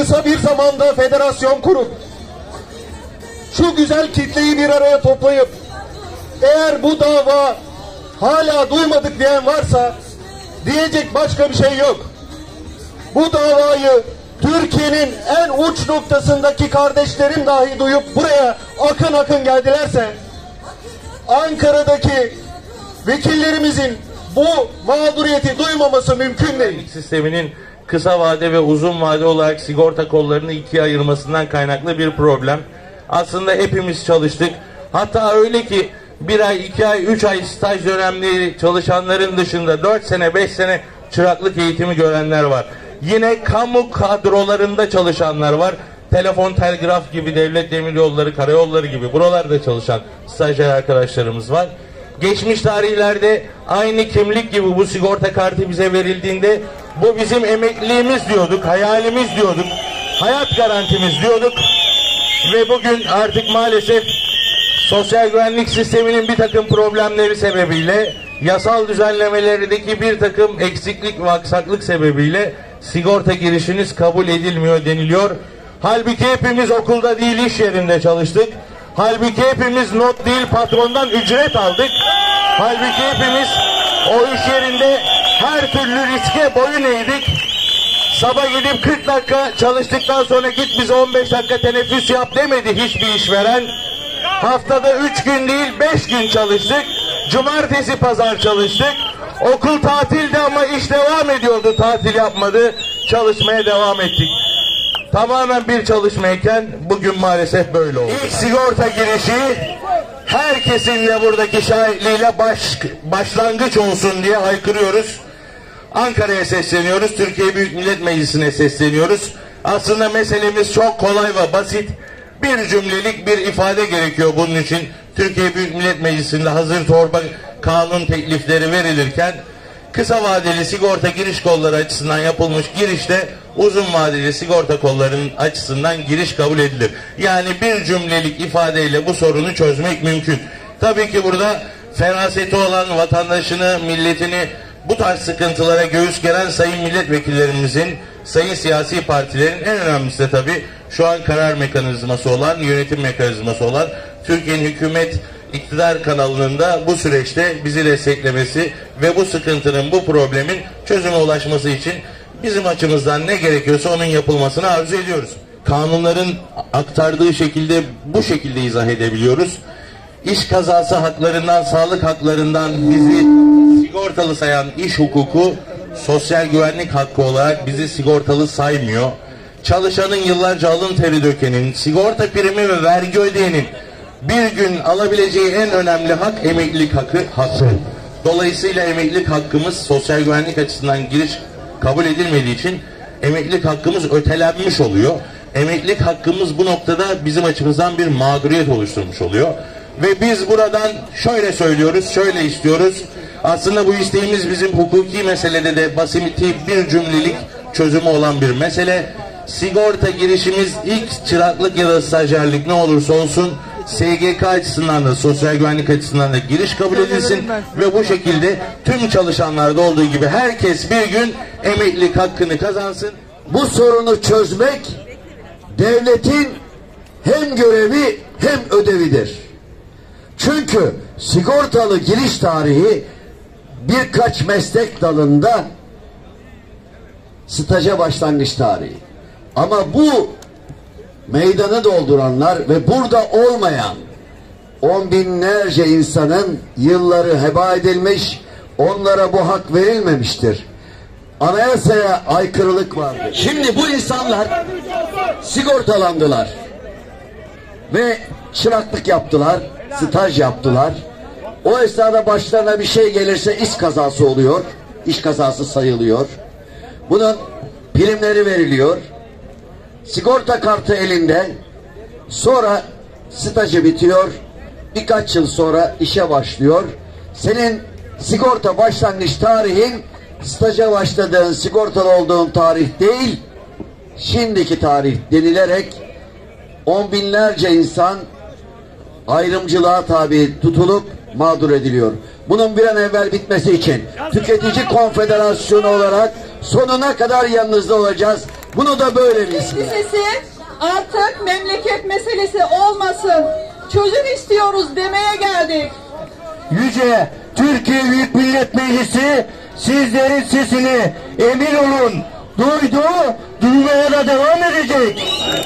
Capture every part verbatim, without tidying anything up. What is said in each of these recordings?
kısa bir zamanda federasyon kurup şu güzel kitleyi bir araya toplayıp eğer bu dava hala duymadık diyen varsa diyecek başka bir şey yok. Bu davayı Türkiye'nin en uç noktasındaki kardeşlerim dahi duyup buraya akın akın geldilerse Ankara'daki vekillerimizin bu mağduriyeti duymaması mümkün değil. Sisteminin kısa vade ve uzun vade olarak sigorta kollarını ikiye ayırmasından kaynaklı bir problem. Aslında hepimiz çalıştık. Hatta öyle ki bir ay, iki ay, üç ay staj dönemleri çalışanların dışında dört sene, beş sene çıraklık eğitimi görenler var. Yine kamu kadrolarında çalışanlar var. Telefon, telgraf gibi, devlet demiryolları, karayolları gibi buralarda çalışan stajyer arkadaşlarımız var. Geçmiş tarihlerde aynı kimlik gibi bu sigorta kartı bize verildiğinde bu bizim emekliliğimiz diyorduk, hayalimiz diyorduk, hayat garantimiz diyorduk. Ve bugün artık maalesef sosyal güvenlik sisteminin bir takım problemleri sebebiyle, yasal düzenlemelerdeki bir takım eksiklik ve aksaklık sebebiyle sigorta girişiniz kabul edilmiyor deniliyor. Halbuki hepimiz okulda değil iş yerinde çalıştık. Halbuki hepimiz not değil patrondan ücret aldık. Halbuki hepimiz o iş yerinde her türlü riske boyun eğdik. Sabah gidip kırk dakika çalıştıktan sonra git bize on beş dakika teneffüs yap demedi hiçbir işveren. Haftada üç gün değil beş gün çalıştık. Cumartesi pazar çalıştık. Okul tatildi ama iş devam ediyordu, tatil yapmadı. Çalışmaya devam ettik. Tamamen bir çalışmayken bugün maalesef böyle oldu. İlk sigorta girişi herkesin de buradaki şahitliğiyle baş, başlangıç olsun diye haykırıyoruz. Ankara'ya sesleniyoruz. Türkiye Büyük Millet Meclisi'ne sesleniyoruz. Aslında meselemiz çok kolay ve basit. Bir cümlelik bir ifade gerekiyor bunun için. Türkiye Büyük Millet Meclisi'nde hazır torba kanun teklifleri verilirken kısa vadeli sigorta giriş kolları açısından yapılmış girişte uzun vadeli sigorta kollarının açısından giriş kabul edilir. Yani bir cümlelik ifadeyle bu sorunu çözmek mümkün. Tabii ki burada feraseti olan vatandaşını, milletini bu tarz sıkıntılara göğüs geren sayın milletvekillerimizin, sayın siyasi partilerin en önemlisi de tabii şu an karar mekanizması olan, yönetim mekanizması olan Türkiye'nin hükümet iktidar kanalının da bu süreçte bizi desteklemesi ve bu sıkıntının, bu problemin çözüme ulaşması için bizim açımızdan ne gerekiyorsa onun yapılmasını arzu ediyoruz. Kanunların aktardığı şekilde bu şekilde izah edebiliyoruz. İş kazası haklarından, sağlık haklarından bizi sigortalı sayan iş hukuku sosyal güvenlik hakkı olarak bizi sigortalı saymıyor. Çalışanın yıllarca alın teri dökenin, sigorta primi ve vergi ödeyenin bir gün alabileceği en önemli hak emeklilik hakkı. hakkı. Dolayısıyla emeklilik hakkımız sosyal güvenlik açısından giriş kabul edilmediği için emeklilik hakkımız ötelenmiş oluyor. Emeklilik hakkımız bu noktada bizim açımızdan bir mağduriyet oluşturmuş oluyor. Ve biz buradan şöyle söylüyoruz, şöyle istiyoruz. Aslında bu isteğimiz bizim hukuki meselede de basit bir cümlelik çözümü olan bir mesele. Sigorta girişimiz ilk çıraklık ya da stajyerlik ne olursa olsun S G K açısından da sosyal güvenlik açısından da giriş kabul edilsin ve bu şekilde tüm çalışanlarda olduğu gibi herkes bir gün emeklilik hakkını kazansın. Bu sorunu çözmek devletin hem görevi hem ödevidir. Çünkü sigortalı giriş tarihi birkaç meslek dalında staja başlangıç tarihi. Ama bu meydanı dolduranlar ve burada olmayan on binlerce insanın yılları heba edilmiş, onlara bu hak verilmemiştir. Anayasaya aykırılık vardır. Şimdi bu insanlar sigortalandılar ve çıraklık yaptılar, staj yaptılar. O esnada başlarına bir şey gelirse iş kazası oluyor, iş kazası sayılıyor. Bunun primleri veriliyor. Sigorta kartı elinde, sonra stajı bitiyor, birkaç yıl sonra işe başlıyor. Senin sigorta başlangıç tarihin, staja başladığın, sigortalı olduğun tarih değil, şimdiki tarih denilerek on binlerce insan ayrımcılığa tabi tutulup mağdur ediliyor. Bunun bir an evvel bitmesi için Tüketici Konfederasyonu olarak sonuna kadar yanınızda olacağız. Bunu da böyle bir ismi. Lisesi artık memleket meselesi olmasın. Çözüm istiyoruz demeye geldik. Yüce Türkiye Büyük Millet Meclisi sizlerin sesini emin olun duydu, duymaya da devam edecek.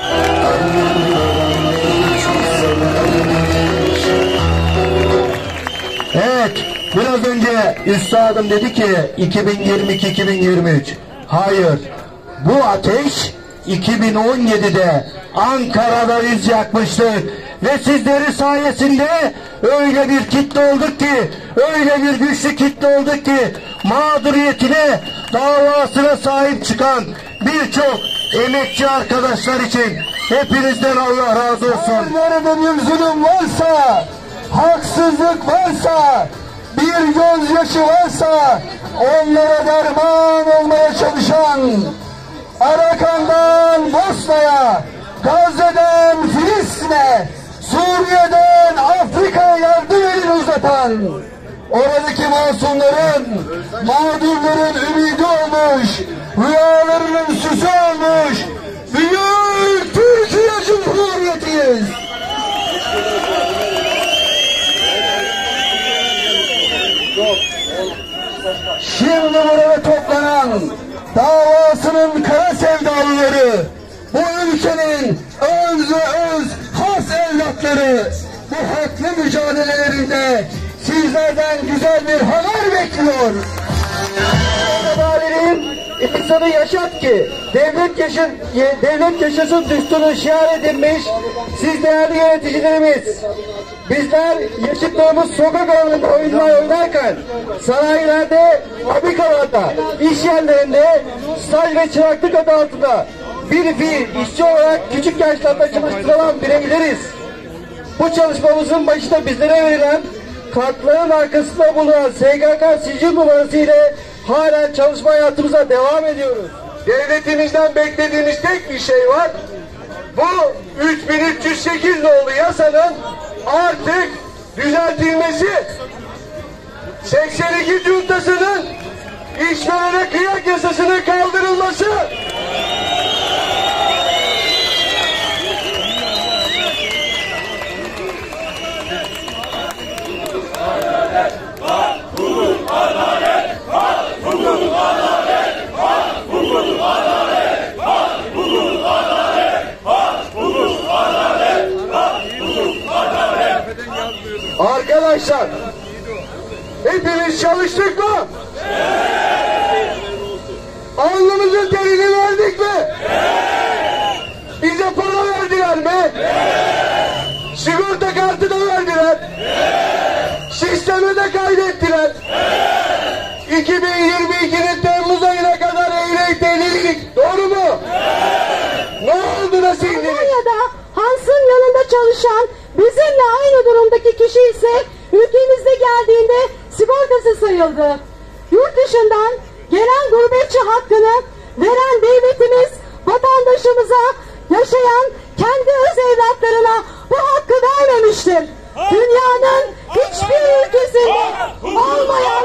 Evet, biraz önce üstadım dedi ki iki bin yirmi iki iki bin yirmi üç. Hayır, bu ateş iki bin on yedide Ankara'da biz yakmıştık. Ve sizlerin sayesinde öyle bir kitle olduk ki, öyle bir güçlü kitle olduk ki, mağduriyetine, davasına sahip çıkan birçok emekçi arkadaşlar için hepinizden Allah razı olsun. Nerede bir zulüm varsa, haksızlık varsa, bir gözyaşı varsa, onlara derman olmaya çalışan, Arakan'dan Bosna'ya, Gazze'den Filistin'e, Suriye'den Afrika'ya yardım elini uzatan, oradaki masumların, mağdurların ümidi olmuş, rüyalarının süsü olmuş, büyük Türkiye Cumhuriyeti'yiz. Şimdi buraya toplanan davasının kara sevdalıları, bu ülkenin öz ve öz has evlatları, bu haklı mücadelelerinde sizlerden güzel bir haber bekliyor. Valiliğim insanı yaşat ki devlet yaşın, devlet yaşasın düsturu şiar edilmiş siz değerli yöneticilerimiz. Bizler yaşıtlığımız sokak alanında oyunlar oynarken sanayilerde, fabrikalarda, iş yerlerinde staj ve çıraklık adı altında bir fiil işçi olarak küçük yaşlarda çalıştırılan bireyleriz. Bu çalışmamızın başında bizlere verilen kartların arkasında bulunan S G K sicil numarası ile halen çalışma hayatımıza devam ediyoruz. Devletimizden beklediğimiz tek bir şey var. Bu üç bin üç yüz sekiz nolu yasanın artık düzeltilmesi. seksen iki cuntasının işverene kıyak yasasının kaldırılması. Arkadaşlar, hepimiz çalıştık mı? Evet. Alnımızın terini verdik mi? Evet. Bize para verdiler mi? Evet. Sigorta kartı da verdiler. Evet. Sisteme de kaydettiler. Evet. iki bin yirmi ikinin Temmuz ayına kadar eğlencelilik. Doğru mu? Evet. Ne oldu da sildiniz? Almanya'da Hans'ın yanında çalışan bizimle aynı durumdaki kişi ise ülkemizde geldiğinde sigortası sayıldı. Yurt dışından gelen gurbetçi hakkını veren devletimiz vatandaşımıza, yaşayan kendi öz evlatlarına bu hakkı vermemiştir. Dünyanın hiçbir ülkesinde olmayan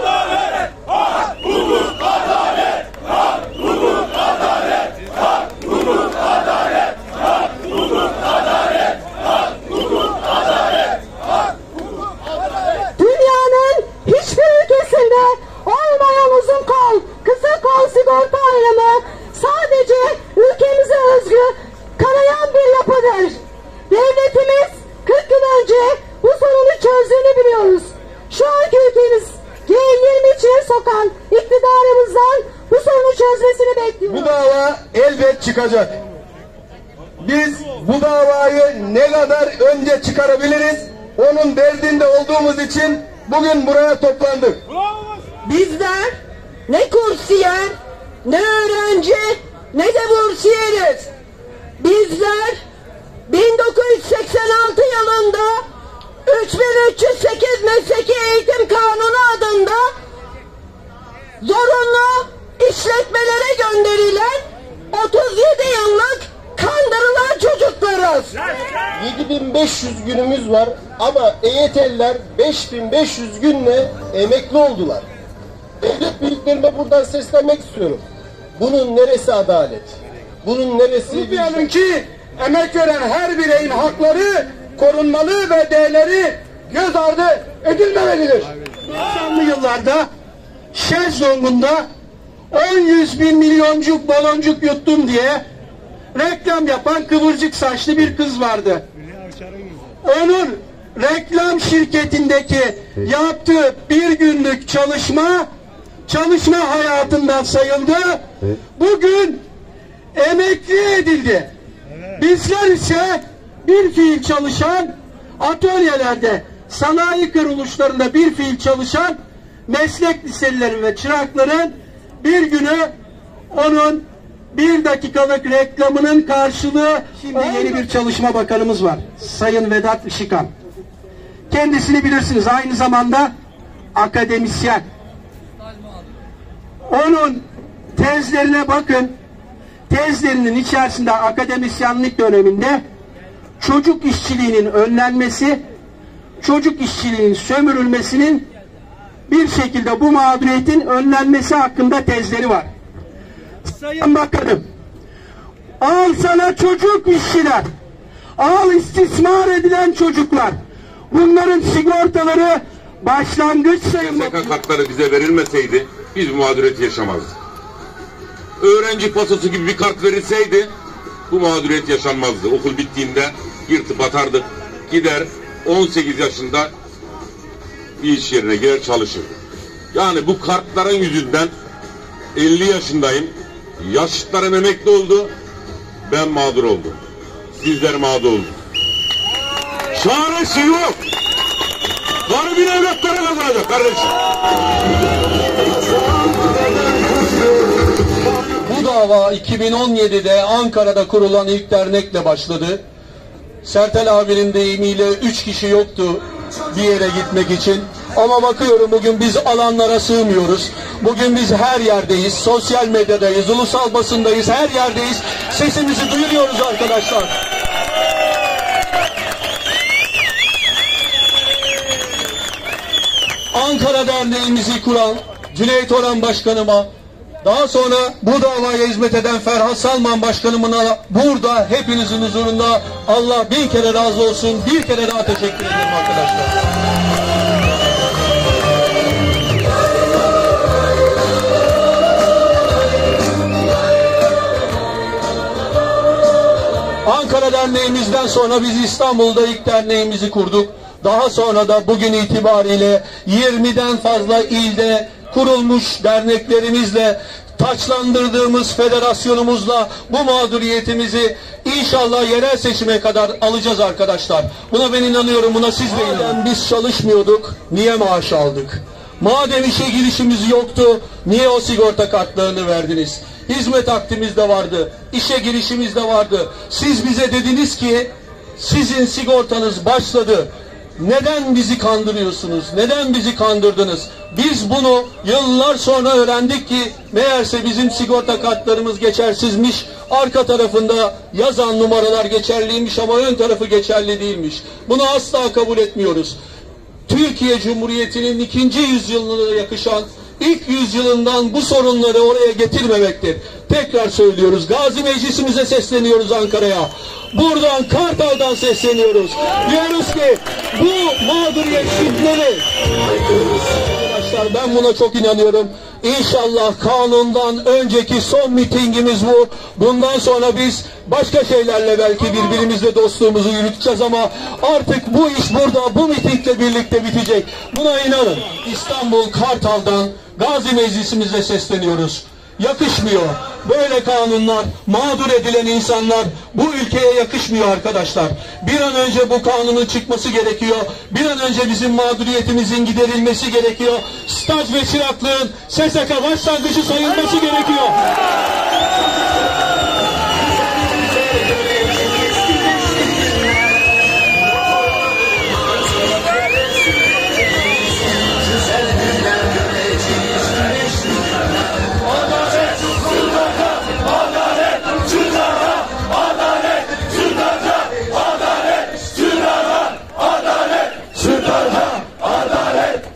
dünyanın hiçbir ülkesinde olmayan uzun kol, kısa kol sigorta ayrımı sadece ülkemize özgü kanayan bir yapıdır. Devletimiz kırk yıl önce bu sorunu çözdüğünü biliyoruz. Şu anki ülkemiz G yirmi içine sokan iktidarımızdan bu sorunu çözmesini bekliyoruz. Bu dava elbet çıkacak. Biz bu davayı ne kadar önce çıkarabiliriz, onun derdinde olduğumuz için bugün buraya toplandık. Bizler ne kursiyer, ne öğrenci, ne de bursiyeriz. Bizler bin dokuz yüz seksen altı yılında üç bin üç yüz sekiz Mesleki Eğitim Kanunu adında zorunlu işletmelere gönderilen otuz yedi yıllık kandırılan çocuklarız. yedi bin beş yüz günümüz var ama E Y T'liler beş bin beş yüz günle emekli oldular. Devlet büyüklerime buradan seslenmek istiyorum. Bunun neresi adalet? Bunun neresi? Unutmayalım ki emek veren her bireyin hakları korunmalı ve değerleri göz ardı edilmemelidir. doksanlı yıllarda Şezlong'unda on yüz bin milyoncuk baloncuk yuttum diye reklam yapan kıvırcık saçlı bir kız vardı. Onun reklam şirketindeki yaptığı bir günlük çalışma çalışma hayatından sayıldı. Bugün emekli edildi. Bizler ise bir fiil çalışan atölyelerde, sanayi kuruluşlarında bir fiil çalışan meslek liselilerin ve çırakların bir günü onun bir dakikalık reklamının karşılığı. Şimdi yeni bir çalışma bakanımız var. Sayın Vedat Işıkhan. Kendisini bilirsiniz. Aynı zamanda akademisyen. Onun tezlerine bakın. Tezlerinin içerisinde akademisyenlik döneminde çocuk işçiliğinin önlenmesi, çocuk işçiliğinin sömürülmesinin bir şekilde bu mağduriyetin önlenmesi hakkında tezleri var. Sayın Bakanım, al sana çocuk işçiler, al istismar edilen çocuklar. Bunların sigortaları başlangıç sayılmak. S G K kartları bize verilmeseydi biz bu mağduriyeti yaşamazdık. Öğrenci pasosu gibi bir kart verilseydi bu mağduriyet yaşanmazdı. Okul bittiğinde yırtıp atardık. Gider on sekiz yaşında bir iş yerine girer çalışır. Yani bu kartların yüzünden elli yaşındayım. Yaşıtlarım emekli oldu. Ben mağdur oldum. Sizler mağdur oldunuz. Çaresi yok. Var bir evlatlara kazanacak kardeşim. Bu dava iki bin on yedi'de Ankara'da kurulan ilk dernekle başladı. Sertel abinin deyimiyle üç kişi yoktu bir yere gitmek için. Ama bakıyorum bugün biz alanlara sığmıyoruz. Bugün biz her yerdeyiz. Sosyal medyadayız, ulusal basındayız, her yerdeyiz. Sesimizi duyuruyoruz arkadaşlar. Ankara Derneğimizi kuran Cüneyt Oran Başkanıma, daha sonra bu davaya hizmet eden Ferhat Salman Başkanımına burada hepinizin huzurunda Allah bin kere razı olsun, bir kere daha teşekkür ederim arkadaşlar. Ankara Derneğimizden sonra biz İstanbul'da ilk derneğimizi kurduk. Daha sonra da bugün itibariyle yirmi'den fazla ilde kurulmuş derneklerimizle, taçlandırdığımız federasyonumuzla bu mağduriyetimizi inşallah yerel seçime kadar alacağız arkadaşlar. Buna ben inanıyorum, buna siz de inanın. Biz çalışmıyorduk, niye maaş aldık? Madem işe girişimiz yoktu, niye o sigorta kartlarını verdiniz? Hizmet akdimiz de vardı, işe girişimiz de vardı. Siz bize dediniz ki, sizin sigortanız başladı. Neden bizi kandırıyorsunuz? Neden bizi kandırdınız? Biz bunu yıllar sonra öğrendik ki meğerse bizim sigorta kartlarımız geçersizmiş. Arka tarafında yazan numaralar geçerliymiş ama ön tarafı geçerli değilmiş. Bunu asla kabul etmiyoruz. Türkiye Cumhuriyeti'nin ikinci yüzyılına yakışan ilk yüzyılından bu sorunları oraya getirmemektir. Tekrar söylüyoruz. Gazi Meclisimize sesleniyoruz Ankara'ya. Buradan Kartal'dan sesleniyoruz. Diyoruz ki bu mağduriyet şiddet. Arkadaşlar ben buna çok inanıyorum. İnşallah kanundan önceki son mitingimiz bu. Bundan sonra biz başka şeylerle belki birbirimizle dostluğumuzu yürüteceğiz ama artık bu iş burada bu mitingle birlikte bitecek. Buna inanın. İstanbul Kartal'dan Gazi Meclisimize sesleniyoruz. Yakışmıyor. Böyle kanunlar, mağdur edilen insanlar bu ülkeye yakışmıyor arkadaşlar. Bir an önce bu kanunun çıkması gerekiyor. Bir an önce bizim mağduriyetimizin giderilmesi gerekiyor. Staj ve çıraklığın S S K başlangıcı sayılması gerekiyor.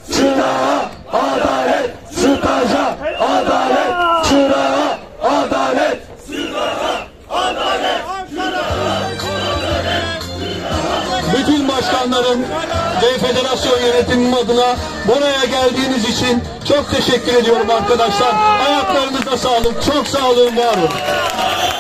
Adalet, başkanlarım ve federasyon yönetimim adına buraya geldiğiniz için çok teşekkür ediyorum arkadaşlar. Ayaklarınıza sağlık. Çok sağ olun, var olun.